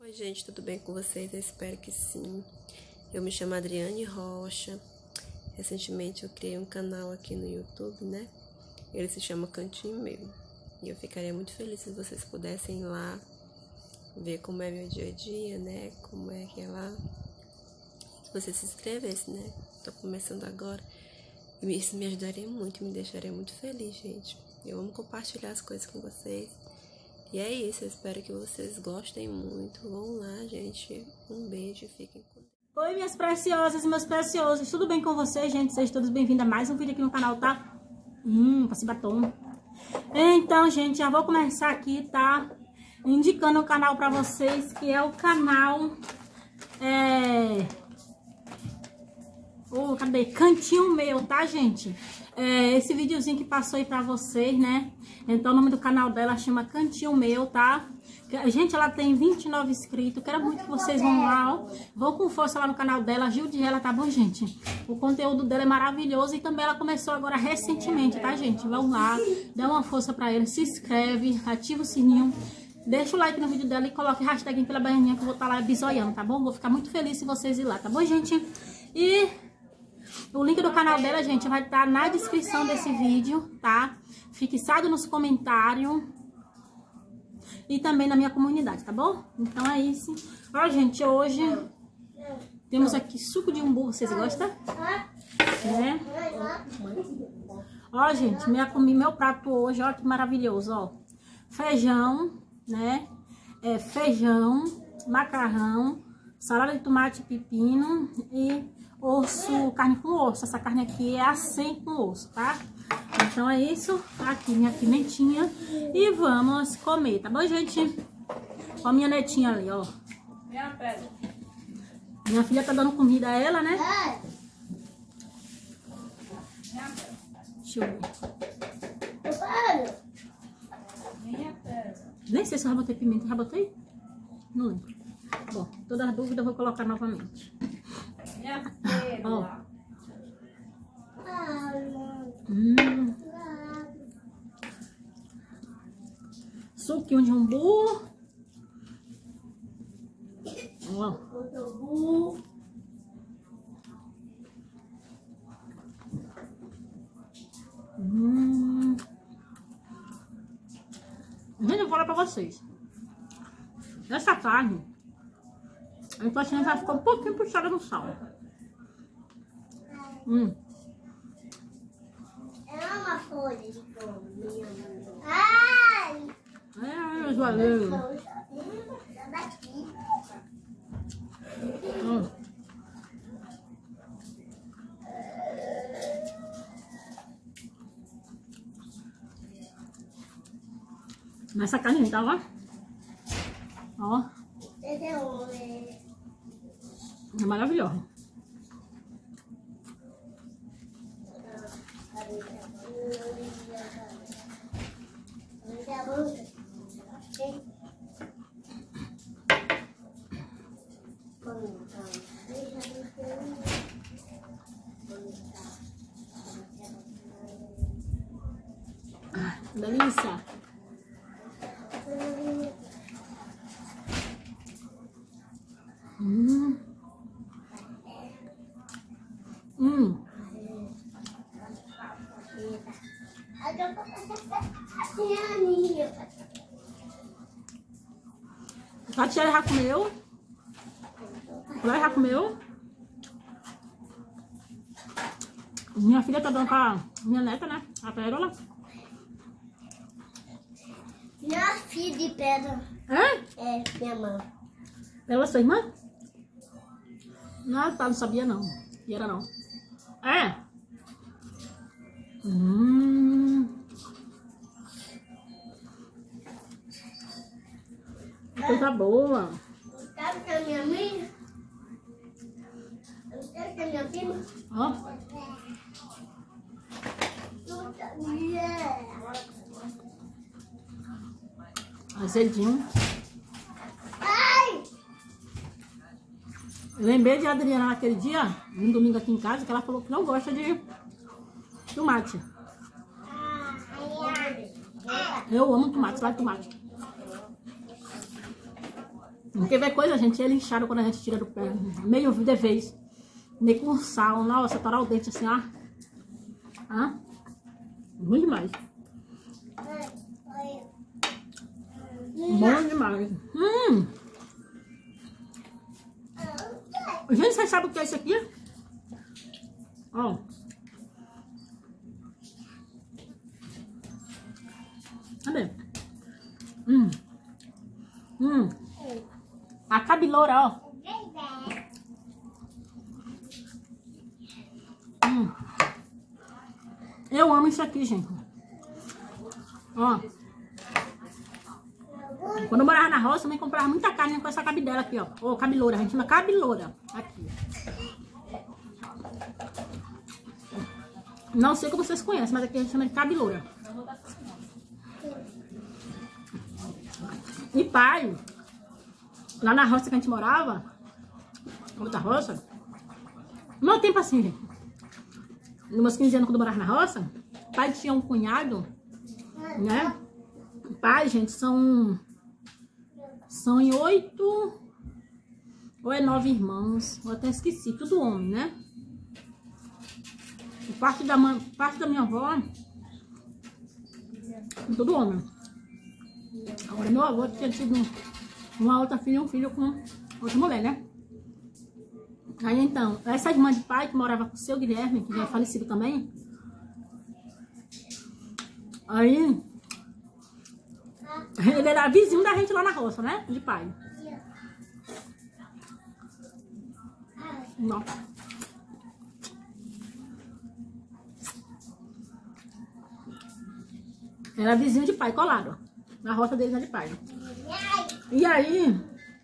Oi gente, tudo bem com vocês? Eu espero que sim. Eu me chamo Adriane Rocha. Recentemente eu criei um canal aqui no YouTube, né? Ele se chama Cantinho Meu. E eu ficaria muito feliz se vocês pudessem ir lá ver como é meu dia a dia, né? Como é que é lá. Se você se inscrevesse, né? Tô começando agora. Isso me ajudaria muito, me deixaria muito feliz, gente. Eu amo compartilhar as coisas com vocês. E é isso, eu espero que vocês gostem muito. Vão lá, gente. Um beijo, fiquem com Deus. Oi, minhas preciosas e meus preciosos. Tudo bem com vocês, gente? Sejam todos bem-vindos a mais um vídeo aqui no canal, tá? Passe batom. Então, gente, já vou começar aqui, tá? Indicando o canal pra vocês, que é o canal... cadê? Cantinho Meu, tá, gente? Esse videozinho que passou aí pra vocês, né? Então, o nome do canal dela chama Cantinho Meu, tá? Gente, ela tem 29 inscritos. Quero muito que vocês vão lá, ó. Vão com força lá no canal dela, ajude ela, tá bom, gente? O conteúdo dela é maravilhoso e também ela começou agora recentemente, tá, gente? Vão lá, dá uma força pra ela, se inscreve, ativa o sininho. Deixa o like no vídeo dela e coloque hashtag pela baianinha que eu vou estar lá bisoiando, tá bom? Vou ficar muito feliz se vocês ir lá, tá bom, gente? E o link do canal dela, gente, vai estar na descrição desse vídeo, tá? Fixado nos comentários e também na minha comunidade, tá bom? Então é isso. Ó, gente, hoje temos aqui suco de umbu, vocês gostam? Ó, gente, meu prato hoje, ó, que maravilhoso, ó. Feijão, né? Feijão, macarrão, salada de tomate e pepino e osso, carne com osso. Essa carne aqui é a 100 com osso, tá? Então é isso. Aqui minha pimentinha. E vamos comer, tá bom, gente? Ó a minha netinha ali, ó. Minha filha tá dando comida a ela, né? Deixa eu ver. Nem sei se eu já botei pimenta. Já botei? Não lembro. Bom, toda dúvida eu vou colocar novamente. Ó. Suquinho de umbu. Ó. Gente, eu vou falar pra vocês. Essa carne, a empatinha vai ficar um pouquinho puxada no sal. É uma folha de couve. Valeu. Nessa carne, tá lá? Ó. É maravilhoso. Delícia. A tia já comeu? Ela já comeu? Minha filha tá dando pra minha neta, né? A Pérola. Minha filha de pedra. É? Minha mãe. Ela é sua irmã? Não, tá, não sabia não. E era não. Coisa boa. Sabe que é minha mãe? Sabe que é minha prima? Ó. Azedinho. Eu lembrei de Adriana naquele dia, um domingo aqui em casa, que ela falou que não gosta de tomate. Eu amo tomate, vai tomate. Porque ver coisa, gente, é linchado quando a gente tira do pé. Meio de vez. Meio com sal. Nossa, torar o dente assim, ó. Ah, muito demais. Bom demais. Gente, vocês sabem o que é isso aqui? Ó. Cadê? A cabiloura, ó. Eu amo isso aqui, gente. Ó. Quando eu morava na roça, eu também comprava muita carne com essa cabidela aqui, ó. Ô, cabiloura, a gente chama cabiloura. Aqui. Não sei como vocês conhecem, mas aqui a gente chama de cabiloura. E pai, lá na roça que a gente morava, outra roça, no meu tempo assim, gente, nos meus 15 anos quando eu morava na roça, pai tinha um cunhado, né? Pai, gente, são em 8 ou é 9 irmãos, eu até esqueci, tudo homem, né? E parte da minha avó, tudo homem. Agora meu avô tinha tido uma outra filha e um filho com outra mulher, né? Aí então, essa irmã de pai que morava com o seu Guilherme, que já é falecido também. Aí, ele era vizinho da gente lá na roça, né? De pai. Não. Era vizinho de pai, colado. Na roça deles era de pai. E aí,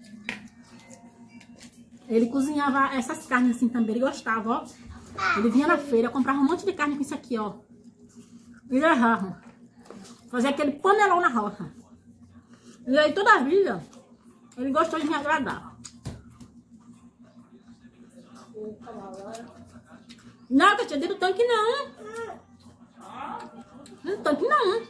ele cozinhava essas carnes assim também, ele gostava, ó. Ele vinha na feira, comprava um monte de carne com isso aqui, ó. E levava. Fazia aquele panelão na roça. E aí toda a vida, ele gostou de me agradar. Não, que tinha dentro do tanque não. No tanque não.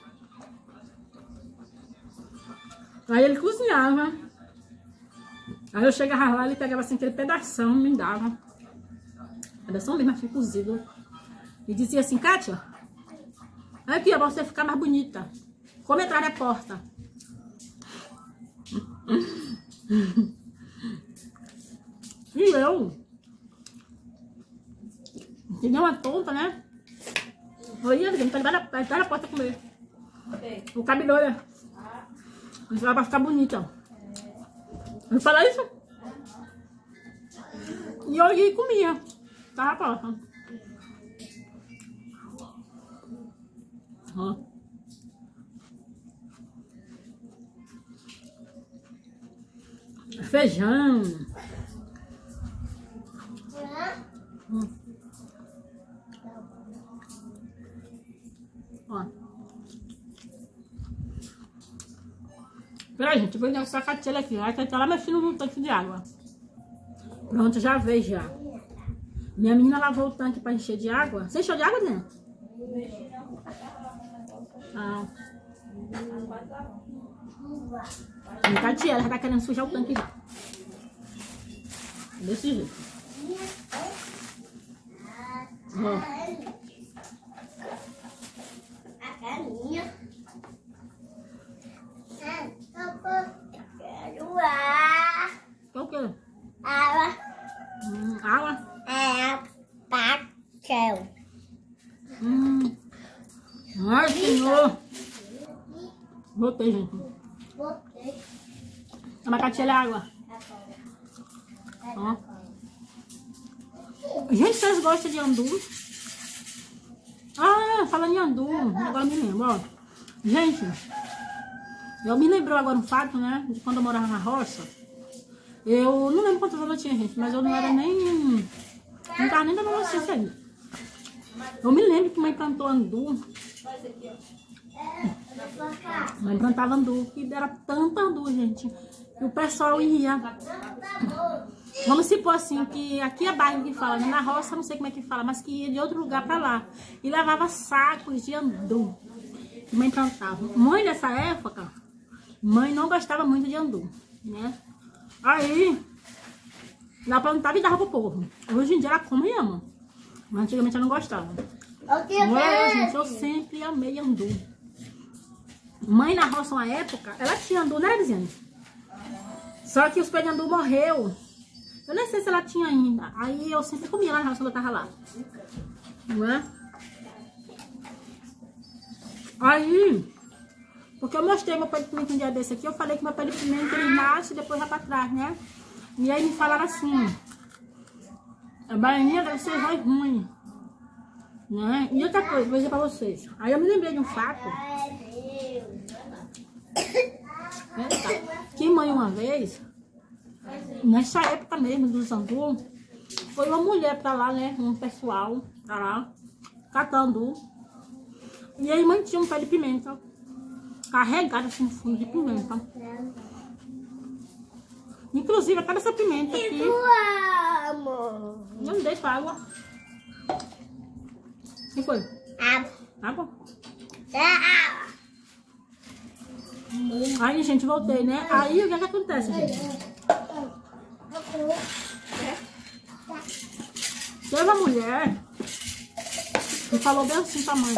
Aí ele cozinhava. Aí eu chegava lá, ele pegava assim aquele pedação, me dava. Pedação mesmo, assim, cozido. E dizia assim, Kátia, aqui ó, pra você ficar mais bonita. Come atrás da porta. E eu, que deu uma tonta, né? Eu ia atrás da porta comer. O cabiloura. Isso lá pra ficar bonita. Eu falei isso. E eu ia e comia. Tava a porta. Ó. Feijão. Ó. Peraí, gente, eu vou dar essa catilha aqui. Ela tá lá mexendo no tanque de água. Pronto, já veio já. Minha menina lavou o tanque pra encher de água. Você encheu de água, Dina? Ah. A Katia, ela já tá querendo sujar o tanque já. Desse jeito. Ó. A caminha. Quero ar. Quer o quê? Água. Água? É papel. Ai, senhor. Botei, gente. Botei. Toma, Katia, água. Ó. Gente, vocês gostam de andu? Ah, falando em andu, agora me lembro, ó. Gente, eu me lembrou agora um fato, né? De quando eu morava na roça. Eu não lembro quantos anos eu tinha, gente, mas eu não era nem... Não tava nem da adolescência ainda. Eu me lembro que mãe plantou andu. Mãe plantava andu, que era tanto andu, gente. E o pessoal ia... Vamos supor assim, que aqui é bairro que fala, né? Na roça, não sei como é que fala, mas que ia de outro lugar pra lá. E levava sacos de andu. Que mãe plantava. Mãe, nessa época, mãe não gostava muito de andu, né? Aí, ela plantava e dava pro povo. Hoje em dia ela come e ama. Mas antigamente eu não gostava. Agora, gente, eu sempre amei andu. Mãe na roça, uma época, ela tinha andu, né, Vizinha? Só que os pés de andu morreu. Eu nem sei se ela tinha ainda. Aí eu sempre comia lá na roça quando eu tava lá. Não é? Aí, porque eu mostrei meu pé de pimenta um dia desse aqui, eu falei que meu pé de pimenta ele nasce e depois vai pra trás, né? E aí me falaram assim, a baianinha deve ser mais ruim, né? E outra coisa, vou dizer pra vocês. Aí eu me lembrei de um fato. Que mãe uma vez, nessa época mesmo do andu, foi uma mulher pra lá, né? Um pessoal pra lá, catando. E aí mãe tinha um pé de pimenta, carregado assim no fundo de pimenta. Inclusive até essa pimenta aqui. Não dei pra água. O que foi? Água? Aí, gente, voltei, né? Aí, o que acontece, gente? Teve uma mulher que falou bem assim pra mãe.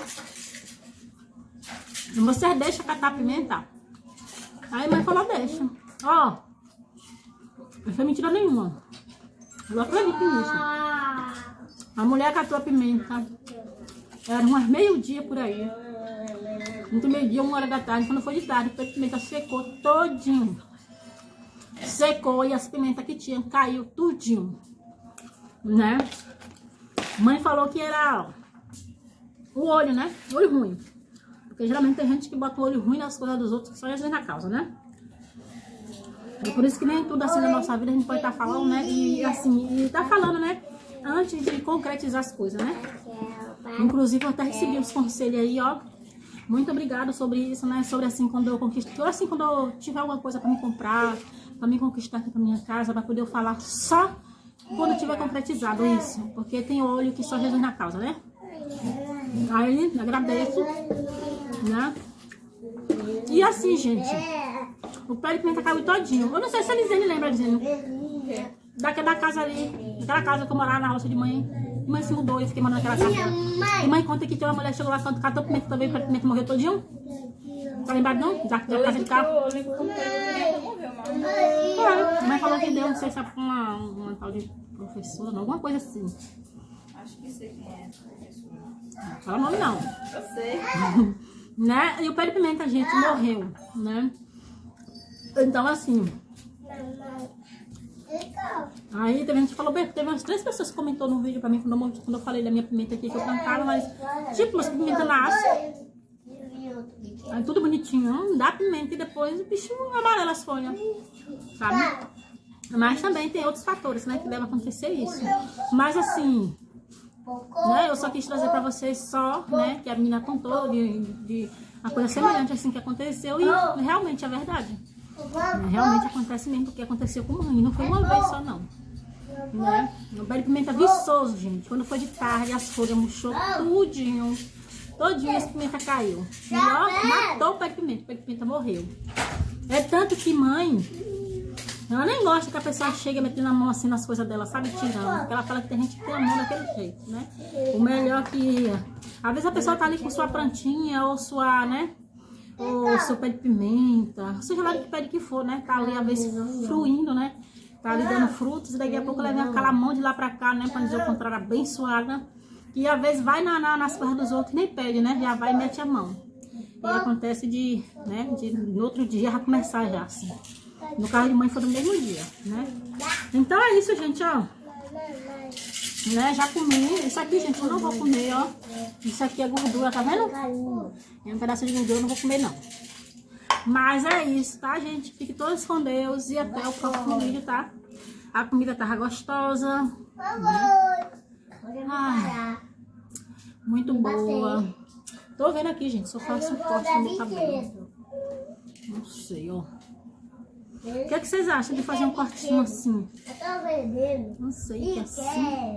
Você deixa catar a pimenta? Aí a mãe falou, deixa. Ó, não foi mentira nenhuma. Eu acredito nisso. A mulher catou a pimenta. Era umas meio-dia por aí. Entre meio-dia, 1 hora da tarde. Quando foi de tarde, a pimenta secou todinho. Secou e as pimentas que tinha caiu tudinho. Né? Mãe falou que era o olho, né? Olho ruim. Porque geralmente tem gente que bota o olho ruim nas coisas dos outros, que só Jesus na causa, né? É por isso que nem tudo assim na nossa vida a gente pode estar falando, né? E assim, tá falando, né? Antes de concretizar as coisas, né? Inclusive eu até recebi os conselhos aí, ó. Muito obrigada sobre isso, né? Sobre assim, quando eu conquisto, assim, quando eu tiver alguma coisa pra me comprar, pra me conquistar aqui pra minha casa, pra poder eu falar só quando tiver concretizado isso. Porque tem olho que só Jesus na causa, né? Aí, agradeço, né? E assim, gente, o pé de pimenta caiu todinho. Eu não sei se a Lisene lembra, dizendo daquela casa ali, daquela casa que eu morava na roça de mãe. Mãe se mudou e eu fiquei morando naquela casa. E mãe conta que tem uma mulher que chegou lá, catou pimenta também, o pé de pimenta morreu todinho. Tá lembrado não? Da casa de carro. A mãe falou que deu, não sei se é pra uma tal de professora, alguma coisa assim. Acho que sei quem é essa professora. Fala o nome não. Eu sei. Né? E o pé de pimenta, gente, morreu, né? Então, assim... Aí, teve gente que falou... Teve umas 3 pessoas que comentou no vídeo pra mim quando eu falei da minha pimenta aqui que eu plantava, mas... Tipo, mas pimenta nasce. Aí, tudo bonitinho. Dá pimenta e depois o bicho amarela as folhas. Sabe? Mas também tem outros fatores, né? Que devem acontecer isso. Mas, assim... Né? Eu só quis trazer pra vocês só, né? Que a menina contou de uma coisa semelhante assim que aconteceu e realmente é verdade. Realmente acontece mesmo, porque aconteceu com mãe, não foi uma vez só não. Né? O pé de pimenta viçoso, gente. Quando foi de tarde, as folhas murchou tudinho. Todinho essa pimenta caiu. E ó, matou o pé de pimenta morreu. É tanto que mãe... Ela nem gosta que a pessoa chegue metendo a mão assim nas coisas dela, sabe? Tirando. Porque ela fala que tem gente que tem a mão daquele jeito, né? O melhor que... Às vezes a pessoa tá ali com sua plantinha ou sua, né? Ou seu pé de pimenta. Seja lá que pé de que for, né? Tá ali, às vezes, fruindo, né? Tá ali dando frutos. E daqui a pouco ela vem aquela mão de lá pra cá, né? Pra dizer o contrário, abençoada. E às vezes vai nas coisas dos outros, nem pede, né? Já vai e mete a mão. E acontece no outro dia já começar já, assim. No caso de mãe foi no mesmo dia, né? Então é isso, gente, ó. Né? Já comi. Isso aqui, gente, eu não vou comer, ó. Isso aqui é gordura, tá vendo? É um pedaço de gordura, eu não vou comer, não. Mas é isso, tá, gente? Fiquem todos com Deus e até o próximo vídeo, tá? A comida tava gostosa. Né? Ai, muito boa. Tô vendo aqui, gente, se eu faço um corte no meu cabelo. Não sei, ó. O que é que vocês acham de fazer um cortinho assim? Eu tô vendendo. Não sei, que é assim.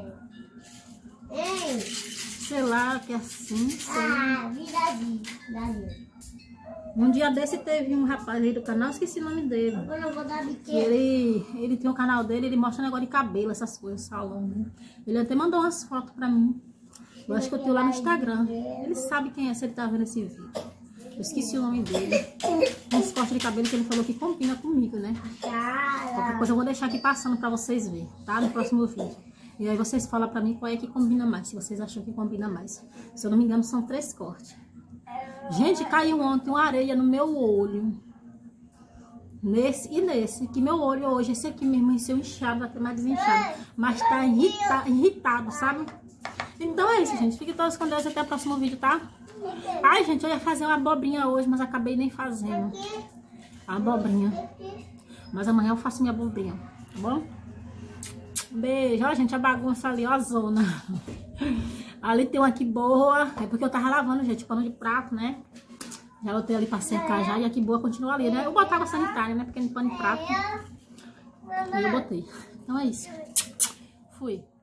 Sei lá, que é assim, sei. Ah, vida. Um dia desse teve um rapaz aí do canal, esqueci o nome dele. Agora eu vou dar Que ele tem um canal dele, ele mostra negócio de cabelo, essas coisas, salão. Né? Ele até mandou umas fotos pra mim. Eu acho que eu tenho lá no Instagram. Ele sabe quem é, se ele tá vendo esse vídeo. Eu esqueci o nome dele. Uns cortes de cabelo que ele falou que combina comigo, né? Qualquer coisa eu vou deixar aqui passando pra vocês verem, tá? No próximo vídeo. E aí vocês falam pra mim qual é que combina mais, se vocês acham que combina mais. Se eu não me engano, são 3 cortes. Gente, caiu ontem uma areia no meu olho. Nesse e nesse. Que meu olho hoje, esse aqui mesmo, encheu inchado, até mais desinchado. Mas tá irritado, sabe? Então é isso, gente. Fiquem todos com Deus até o próximo vídeo, tá? Ai, gente, eu ia fazer uma abobrinha hoje, mas acabei nem fazendo. A abobrinha. Mas amanhã eu faço minha abobrinha, tá bom? Beijo. Ó, gente, a bagunça ali, ó, a zona. Ali tem uma aqui boa. É porque eu tava lavando, gente, pano de prato, né? Já botei ali pra secar já. E aqui boa continua ali, né? Eu botar água sanitária, né? Porque no pano de prato. E eu botei. Então é isso. Fui.